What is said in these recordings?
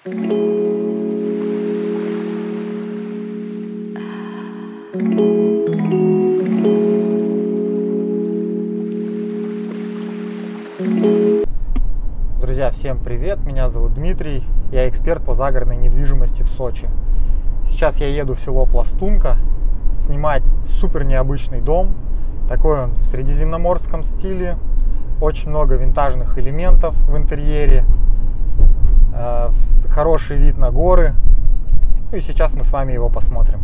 Друзья, всем привет! Меня зовут Дмитрий, я эксперт по загородной недвижимости в Сочи. Сейчас я еду в село Пластунка снимать супер необычный дом. Такой он в средиземноморском стиле, очень много винтажных элементов в интерьере, хороший вид на горы. Ну и сейчас мы с вами его посмотрим.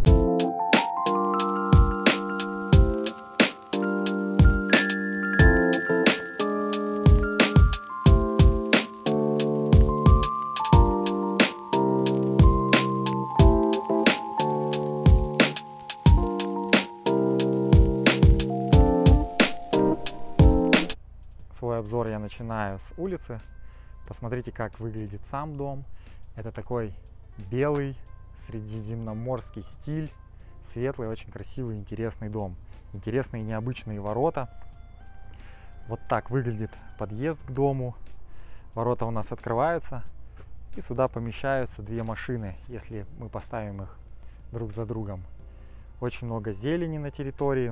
Свой обзор я начинаю с улицы. Посмотрите, как выглядит сам дом. Это такой белый средиземноморский стиль, светлый, очень красивый, интересный дом. Интересные необычные ворота. Вот так выглядит подъезд к дому. Ворота у нас открываются, и сюда помещаются две машины, если мы поставим их друг за другом. Очень много зелени на территории.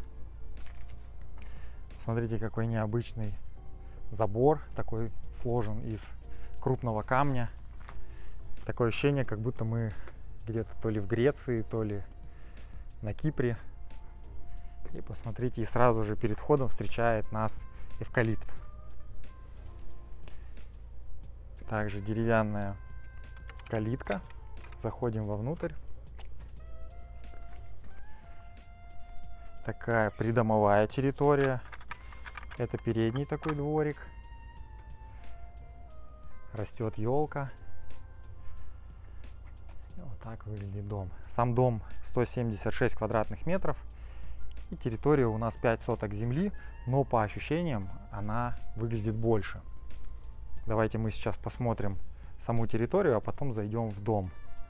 Смотрите, какой необычный забор, такой сложен из крупного камня. Такое ощущение, как будто мы где-то то ли в Греции, то ли на Кипре. И посмотрите, и сразу же перед входом встречает нас эвкалипт. Также деревянная калитка. Заходим вовнутрь. Такая придомовая территория. Это передний такой дворик. Растет елка. Вот так выглядит дом. Сам дом 176 квадратных метров. И территория у нас 5 соток земли, но по ощущениям она выглядит больше. Давайте мы сейчас посмотрим саму территорию, а потом зайдем в дом.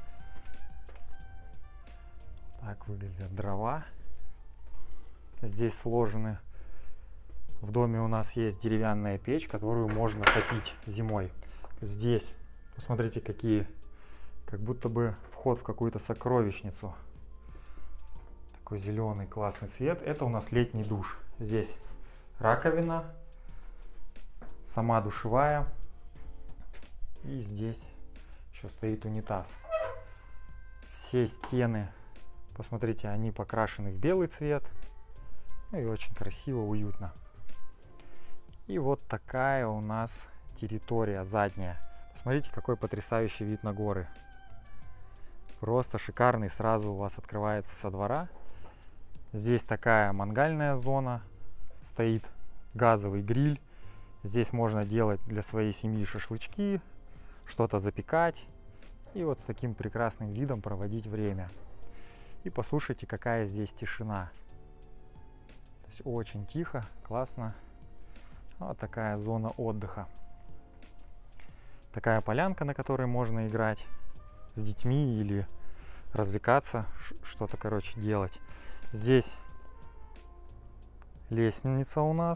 Так выглядят дрова. Здесь сложены. В доме у нас есть деревянная печь, которую можно топить зимой. Здесь, посмотрите, какие, как будто бы вход в какую-то сокровищницу. Такой зеленый классный цвет. Это у нас летний душ. Здесь раковина, сама душевая. И здесь еще стоит унитаз. Все стены, посмотрите, они покрашены в белый цвет. Ну и очень красиво, уютно. И вот такая у нас территория задняя. Посмотрите, какой потрясающий вид на горы. Просто шикарный, сразу у вас открывается со двора. Здесь такая мангальная зона. Стоит газовый гриль. Здесь можно делать для своей семьи шашлычки, что-то запекать. И вот с таким прекрасным видом проводить время. И послушайте, какая здесь тишина. То есть очень тихо, классно. Вот такая зона отдыха. Такая полянка, на которой можно играть с детьми или развлекаться, что-то, короче, делать. Здесь лестница у нас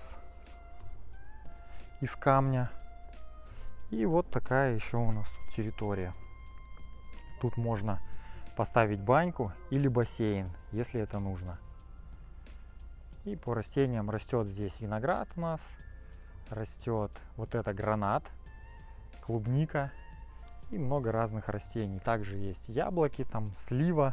из камня. И вот такая еще у нас тут территория. Тут можно поставить баньку или бассейн, если это нужно. И по растениям растет здесь виноград у нас. Растет вот это гранат, клубника и много разных растений. Также есть яблоки, там слива.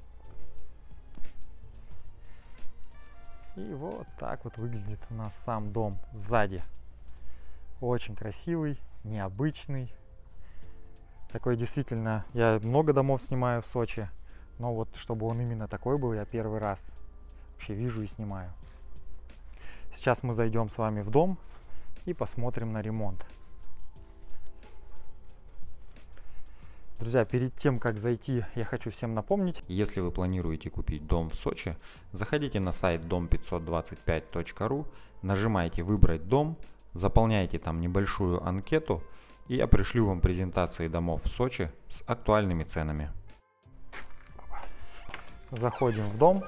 И вот так вот выглядит у нас сам дом сзади. Очень красивый, необычный. Такой действительно, я много домов снимаю в Сочи, но вот чтобы он именно такой был, я первый раз вообще вижу и снимаю. Сейчас мы зайдем с вами в дом и посмотрим на ремонт. Друзья, перед тем, как зайти, я хочу всем напомнить. Если вы планируете купить дом в Сочи, заходите на сайт dom525.ru, нажимайте «Выбрать дом», заполняйте там небольшую анкету, и я пришлю вам презентации домов в Сочи с актуальными ценами. Заходим в дом.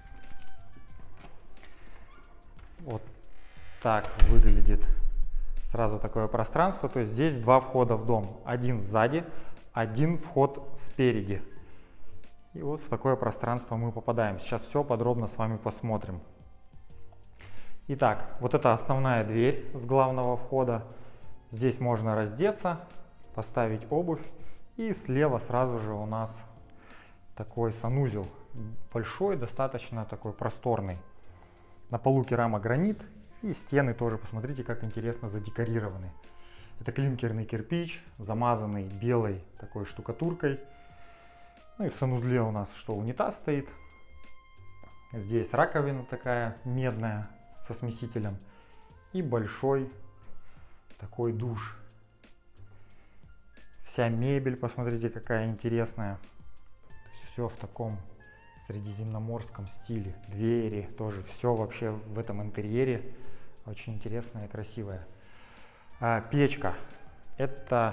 Вот так выглядит с сразу такое пространство. То есть здесь два входа в дом. Один сзади, один вход спереди. И вот в такое пространство мы попадаем. Сейчас все подробно с вами посмотрим. Итак, вот это основная дверь с главного входа. Здесь можно раздеться, поставить обувь. И слева сразу же у нас такой санузел. Большой, достаточно такой просторный. На полу керамогранит. И стены тоже, посмотрите, как интересно задекорированы. Это клинкерный кирпич, замазанный белой такой штукатуркой. Ну и в санузле у нас что, унитаз стоит. Здесь раковина такая медная со смесителем. И большой такой душ. Вся мебель, посмотрите, какая интересная. Все в таком средиземноморском стиле. Двери тоже, все вообще в этом интерьере очень интересное и красивое. Печка. Это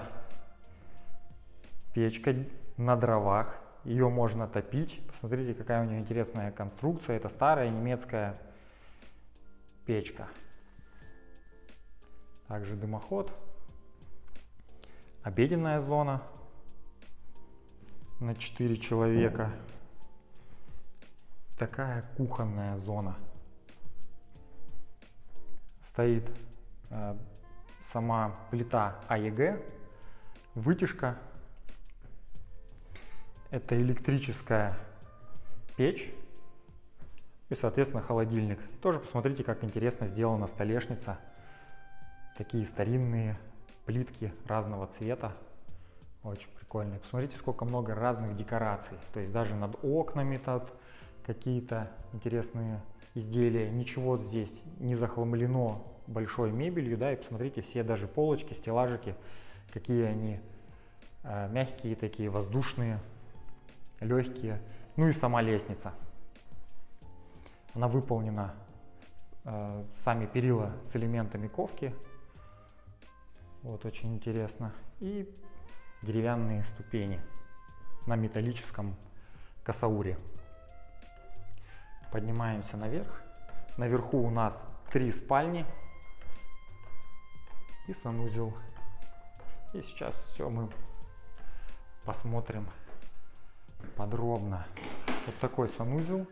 печка на дровах. Ее можно топить. Посмотрите, какая у нее интересная конструкция. Это старая немецкая печка. Также дымоход. Обеденная зона на 4 человека. Такая кухонная зона. Стоит сама плита АЕГ, вытяжка. Это электрическая печь и, соответственно, холодильник. Тоже посмотрите, как интересно сделана столешница. Такие старинные плитки разного цвета. Очень прикольные. Посмотрите, сколько много разных декораций. То есть даже над окнами тут какие-то интересные изделия. Ничего здесь не захламлено большой мебелью. Да, и посмотрите, все даже полочки, стеллажики, какие они мягкие такие, воздушные, легкие. Ну и сама лестница. Она выполнена, сами перила с элементами ковки. Вот, очень интересно. И деревянные ступени на металлическом косауре. Поднимаемся наверх. Наверху у нас 3 спальни и санузел. И сейчас все мы посмотрим подробно. Вот такой санузел.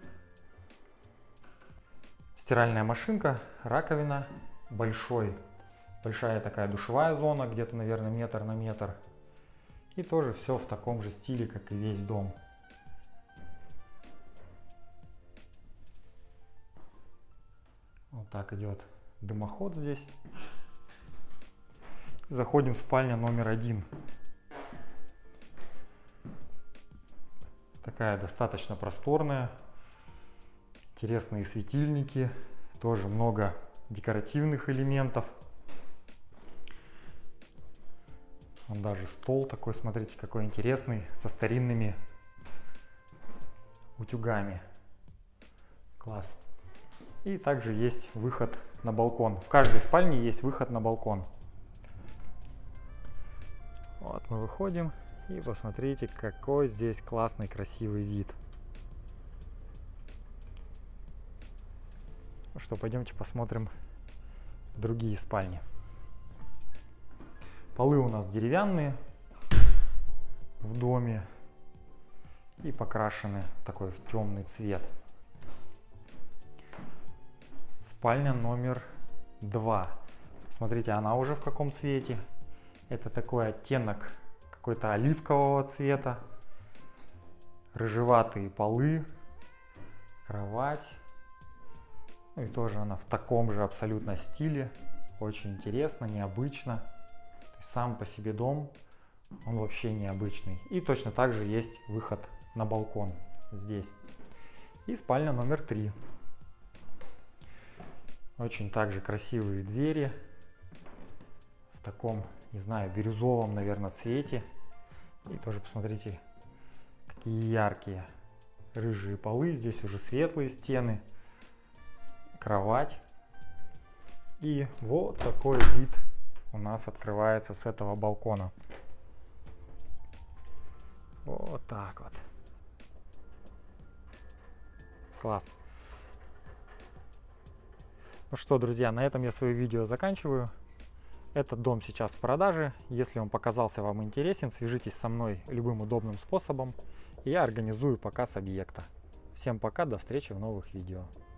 Стиральная машинка, раковина, большая такая душевая зона, где-то, наверное, метр на метр. И тоже все в таком же стиле, как и весь дом. Вот так идет дымоход здесь. Заходим в спальню номер 1. Такая достаточно просторная. Интересные светильники. Тоже много декоративных элементов. Вон даже стол такой, смотрите, какой интересный, со старинными утюгами. Класс. И также есть выход на балкон. В каждой спальне есть выход на балкон. Вот мы выходим и посмотрите, какой здесь классный, красивый вид. Ну что, пойдемте посмотрим другие спальни. Полы у нас деревянные в доме и покрашены такой в темный цвет. Спальня номер 2. Смотрите, она уже в каком цвете. Это такой оттенок какой-то оливкового цвета. Рыжеватые полы, кровать. Ну и тоже она в таком же абсолютно стиле. Очень интересно, необычно. То есть сам по себе дом, он вообще необычный. И точно так же есть выход на балкон здесь. И спальня номер 3. Очень также красивые двери. В таком, не знаю, бирюзовом, наверное, цвете. И тоже посмотрите, какие яркие рыжие полы. Здесь уже светлые стены. Кровать. И вот такой вид у нас открывается с этого балкона. Вот так вот. Класс. Ну что, друзья, на этом я свое видео заканчиваю. Этот дом сейчас в продаже. Если он показался вам интересен, свяжитесь со мной любым удобным способом, и я организую показ объекта. Всем пока, до встречи в новых видео.